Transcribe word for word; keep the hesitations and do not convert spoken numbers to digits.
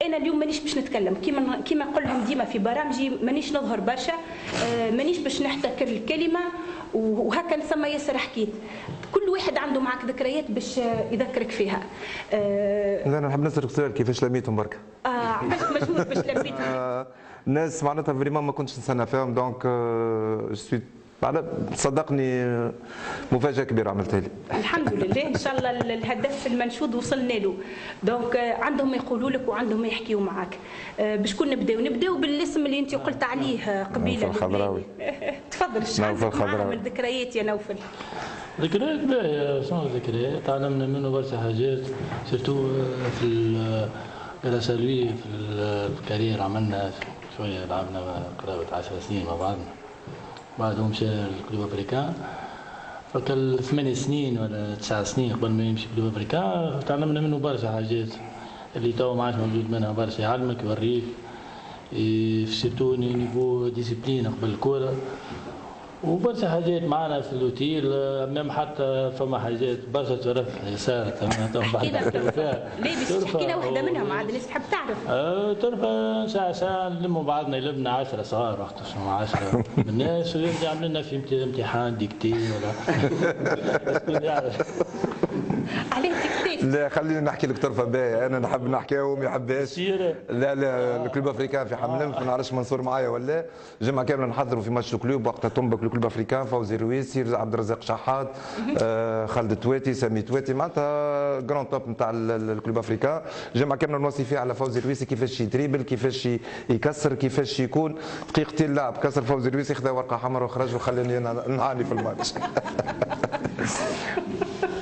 انا اليوم مانيش باش نتكلم كيما كيما نقول لهم ديما في برامجي، مانيش نظهر برشا، مانيش باش نحتكر الكلمه، وهكا ثم ياسر حكيت. كل واحد عنده معك ذكريات باش يذكرك فيها. لا انا نحب نسالك سؤال، كيفاش لميتهم برك؟ اه عملت مجهود باش لميتهم. الناس معناتها فريمون ما كنتش نستنى فيهم، دونك جو سوي صدقني مفاجاه كبيره عملتها لي. الحمد لله، ان شاء الله الهدف المنشود وصلنا له. دونك عندهم يقولوا لك وعندهم يحكيوا معك. بشكون نبداو؟ نبداو بالاسم اللي انت قلت عليه قبيله. نوفل الخضراوي. تفضل، ايش عندك معاه من ذكريات يا نوفل؟ ذكريات باهيه، شنو ذكريات؟ تعلمنا منه برشا حاجات، سيرتو في الرسالوي في الكارير عملنا شويه، لعبنا قرابه عشر سنين مع بعضنا. بعدهم مشى الكلوب افريكان، فكان ثمان سنين ولا تسع سنين قبل ما يمشي الكلوب افريكان، تعلمنا منه برشا حاجات اللي تو ما عادش موجود منها برشا، يعلمك يوريك في سيرتو نيفو ديسيبلين قبل الكوره، وبرشا حاجات معنا في الاوتيل، ميم حتى فما حاجات برشا ترف صارت بعد فيها. ليه باش تحكي لنا وحده منهم عاد الناس تحب تعرف؟ اه ترفى ساعه ساعه نلموا بعضنا، يلمنا عشرة صغار وقت شنو عشرة الناس، ويرجع عمل لنا في امتحان ديكتي ولا شكون يعرف. عليه ديكتي؟ لا خليني نحكي لك طرفه باهيه، انا نحب نحكيها وما يحبهاش. لا لا الكلوب افريكان في حملم، ما نعرفش منصور معايا ولا جمعه كامله نحضروا في ماتش الكلوب، وقتها تنبك الكلوب افريكان، فوزي رويسي، عبد الرزاق شحات، آه خالد تواتي، سامي تواتي، معناتها جراند توب نتاع الكلوب افريكان. جمعه كامله نوصي فيها على فوزي رويسي، كيفاش يتريبل، كيفاش يكسر، كيفاش يكون دقيقتين لعب كسر فوزي رويسي، خذا ورقه حمراء وخرج وخلاني انا نعاني في الماتش.